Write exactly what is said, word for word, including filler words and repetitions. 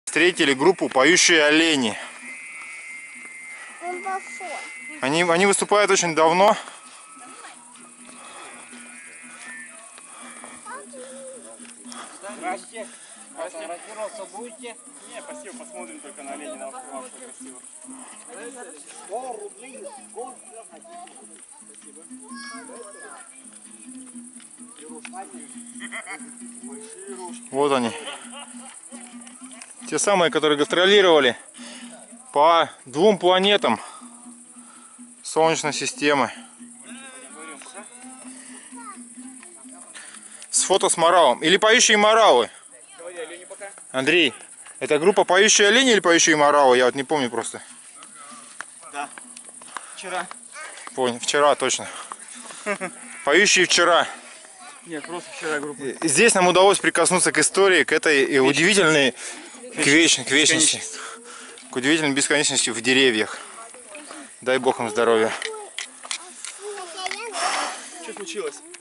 Встретили группу «Поющие олени». Они, они выступают очень давно. Здрасте. Здрасте. Раздеваться будете? Не, спасибо, посмотрим только на оленя, на вас красиво. Вот они. Те самые, которые гастролировали по двум планетам Солнечной системы. С фото с моралом. Или поющие моралы. Андрей, это группа «Поющие олени» или «Поющие моралы»? Я вот не помню просто. Да. Вчера. Понял, вчера точно. «Поющие вчера». Нет, просто вчера группа. Здесь нам удалось прикоснуться к истории, к этой и удивительной, к, веч... к вечности, к удивительной бесконечности в деревьях. Дай Бог им здоровья. Что случилось?